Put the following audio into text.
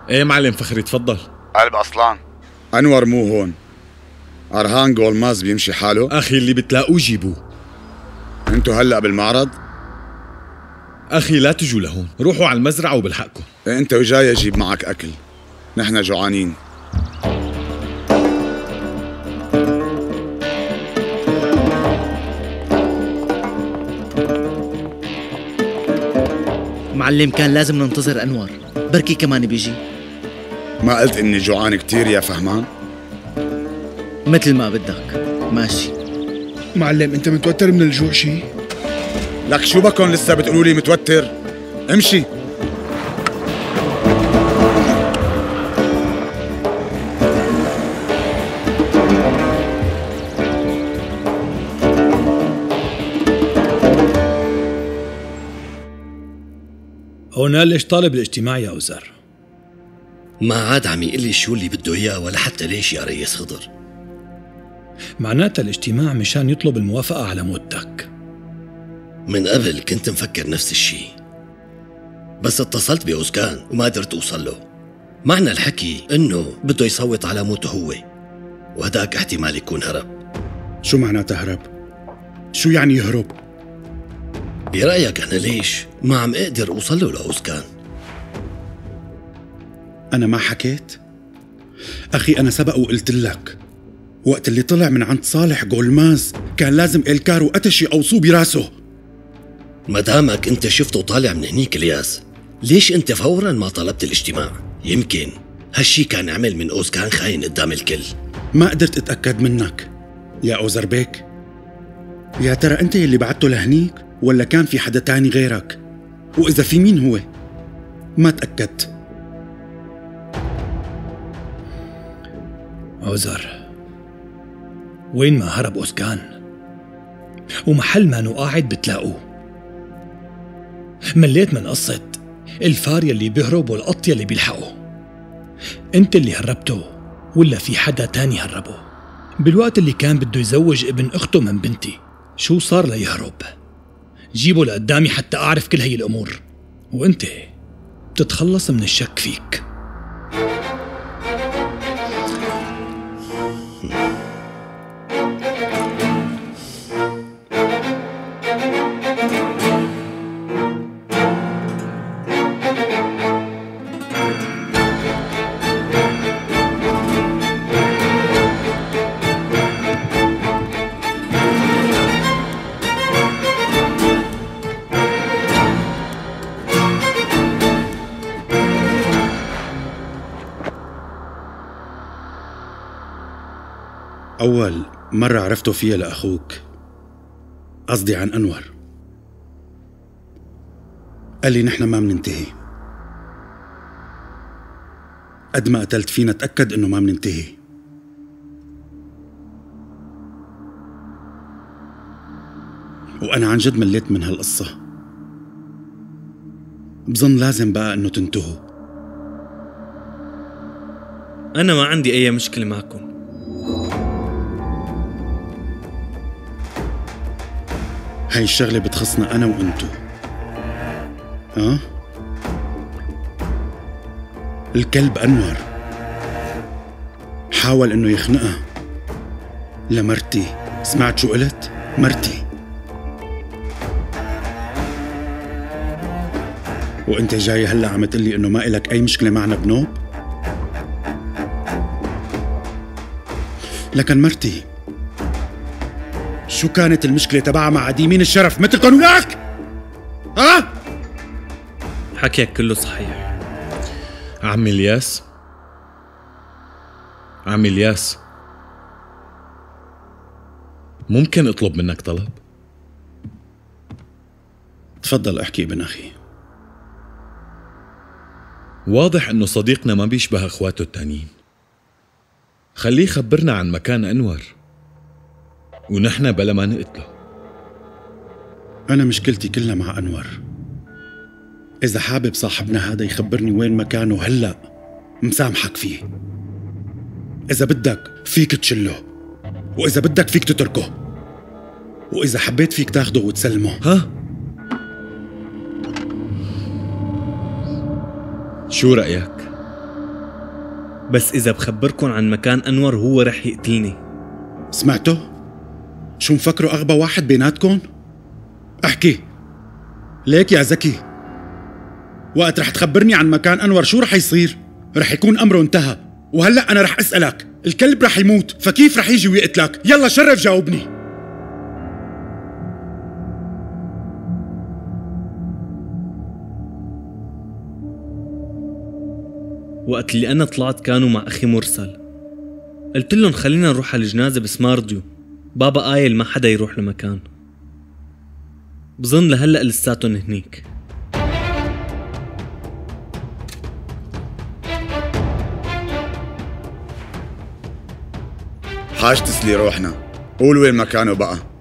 ايه معلم فخري تفضل. قلب أصلان، أنور مو هون. أرهان جولماز بيمشي حاله؟ أخي اللي بتلاقوه جيبوه. أنتو هلأ بالمعرض؟ أخي لا تجوا لهون، روحوا على المزرعة وبالحقكم. إيه أنت وجاي أجيب معك أكل، نحن جوعانين. معلم كان لازم ننتظر أنور، بركي كمان بيجي. ما قلت إني جوعان كتير يا فهمان؟ مثل ما بدك، ماشي. معلم انت متوتر من الجوع شي؟ لك شو بكون لسه بتقولوا لي متوتر؟ امشي. هنا ليش طالب الاجتماع يا أوزر؟ ما عاد عم يقلي شو اللي بده إياه ولا حتى ليش يا ريس خضر. معناتها الاجتماع مشان يطلب الموافقة على موتك. من قبل كنت مفكر نفس الشي، بس اتصلت بأوزكان وما قدرت أوصل له. معنى الحكي إنه بده يصوت على موته هو، وهداك احتمال يكون هرب. شو معناتها هرب؟ شو يعني يهرب؟ برأيك أنا ليش ما عم أقدر أوصل له لأوزكان؟ أنا ما حكيت؟ أخي أنا سبق وقلت لك وقت اللي طلع من عند صالح جولماز كان لازم إلكار وقتشي يقوصوه براسه. مدامك أنت شفته طالع من هنيك الياس، ليش أنت فوراً ما طلبت الاجتماع؟ يمكن هالشي كان عمل من أوزكان خاين قدام الكل. ما قدرت أتأكد منك يا أوزربيك. يا ترى أنت اللي بعته لهنيك ولا كان في حدا تاني غيرك؟ وإذا في مين هو؟ ما تأكدت. أوزر، وين ما هرب أوزكان ومحل ما قاعد بتلاقوه. مليت من قصة الفار يلي بيهرب والقط يلي بيلحقه. انت اللي هربته ولا في حدا تاني هربه؟ بالوقت اللي كان بده يزوج ابن اخته من بنتي شو صار ليهرب؟ جيبه لقدامي حتى اعرف كل هي الامور، وانت بتتخلص من الشك فيك. أول مرة عرفته فيها لأخوك، قصدي عن أنور، قال لي نحن ما مننتهي. قد ما قتلت فينا تأكد إنه ما مننتهي. وأنا عن جد مليت من هالقصة. بظن لازم بقى إنه تنتهوا. أنا ما عندي أي مشكلة معكم. هاي الشغلة بتخصنا أنا وأنتو. الكلب أنور حاول إنه يخنقها لمرتي. سمعت شو قلت؟ مرتي. وأنت جاي هلأ عم تقلي إنه ما إلك أي مشكلة معنا بنوب؟ لكن مرتي شو كانت المشكلة تبعها مع عديمين الشرف مثلكم وياك؟ حكيك كله صحيح. عمي الياس، عمي الياس، ممكن اطلب منك طلب؟ تفضل احكي ابن أخي. واضح انه صديقنا ما بيشبه اخواته التانيين. خليه يخبرنا عن مكان أنور ونحن بلا ما نقتله. أنا مشكلتي كلها مع أنور. إذا حابب صاحبنا هذا يخبرني وين مكانه هلأ مسامحك فيه. إذا بدك فيك تشله، وإذا بدك فيك تتركه، وإذا حبيت فيك تاخده وتسلمه. شو رأيك؟ بس إذا بخبركن عن مكان أنور هو رح يقتلني. سمعتوا؟ شو مفكروا أغبى واحد بيناتكم؟ احكي. ليك يا زكي، وقت رح تخبرني عن مكان أنور شو رح يصير؟ رح يكون أمره انتهى، وهلأ أنا رح أسألك، الكلب رح يموت، فكيف رح يجي ويقتلك؟ يلا شرف جاوبني. وقت اللي أنا طلعت كانوا مع أخي مرسل، قلت لهم خلينا نروح على الجنازة بس ما رضيوا. بابا قايل ما حدا يروح لمكان. بظن لهلأ لساتهم هنيك. حاج تسلي روحنا، قول وين مكانه بقى.